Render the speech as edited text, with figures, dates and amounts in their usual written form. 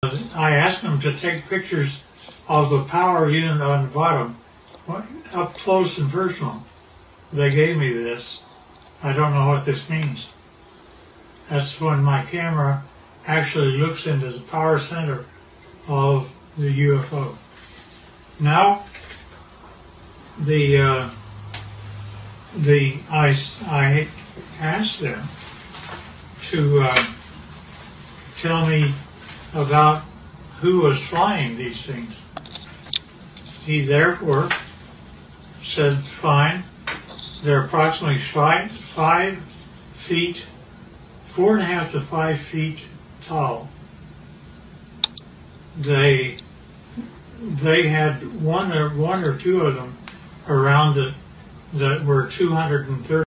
I asked them to take pictures of the power unit on the bottom, up close and personal. They gave me this. I don't know what this means. That's when my camera actually looks into the power center of the UFO. Now, I asked them to tell me about who was flying these things. He therefore said, fine, they're approximately 5 feet, 4.5 to 5 feet tall. They had one or two of them around that were 230